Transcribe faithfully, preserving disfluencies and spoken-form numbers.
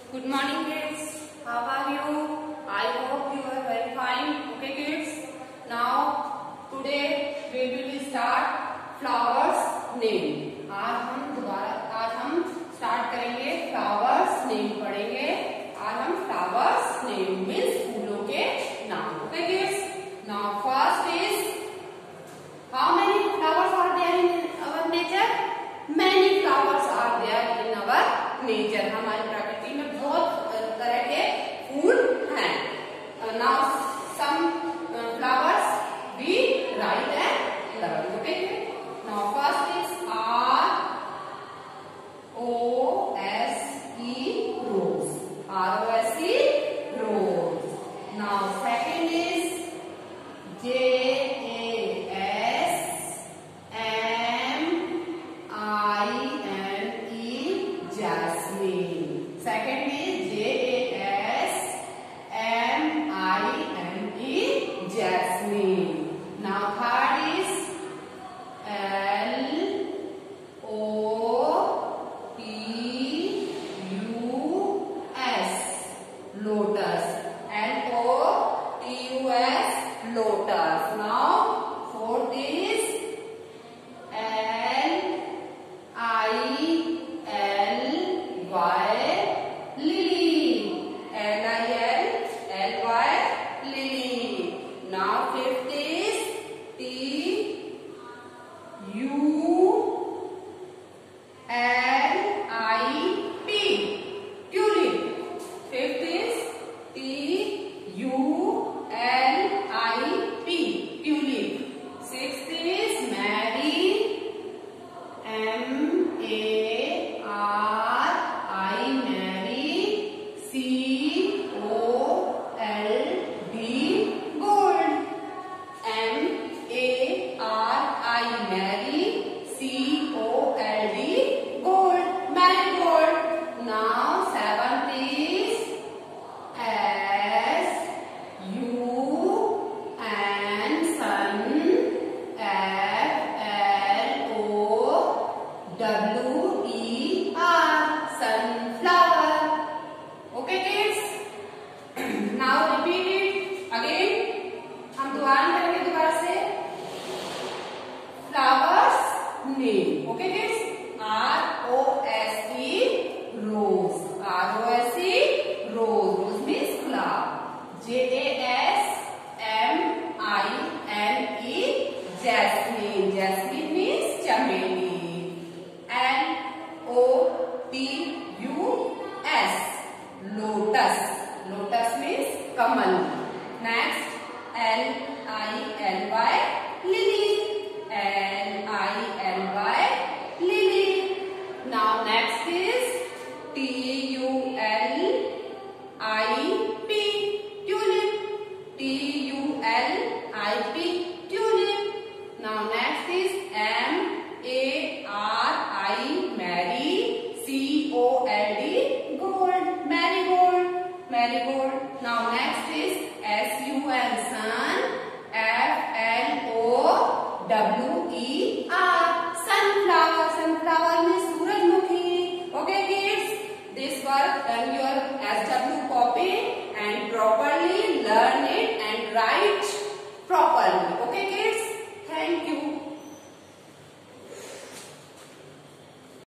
Good morning kids. How are you? I hope you are very fine. Okay kids. Now today we will start flowers name. आज हम दोबारा आज हम start करेंगे flowers name पढ़ेंगे. आज हम flowers name means फूलों के नाम. Okay kids. Now first is how many flowers are there in our nature? Many flowers are there in our nature. हमारी प्रकृति में बहुत तरह के फूल हैं. Now some uh, flowers we write and learn. Okay. Now first is R O S E rose. R O S E rose. Now second is J A S M I N E jasmine. Second is J A S M I N E jasmine. Now third is L O T U S lotus. L O T U S lotus. Now fourth is L I L Y lily. L I L L Y lily. Now fifth is T U L I P tulip. Fifth is T U L I P tulip. Sixth is Mary. M A R I Mary. C O L D gold. M A R I Mary. C O L D gold. Marigold. Now seventh is S U N sun. F L O W E R sunflower. Okay kids. Now repeat it again. हम दोबारा करेंगे दोबारा से flowers name. Okay kids. R O S E rose. R O S E rose. Rose means flower. J A S M I N E jasmine. Jasmine means chameli. L O T U S lotus. Lotus means kamal.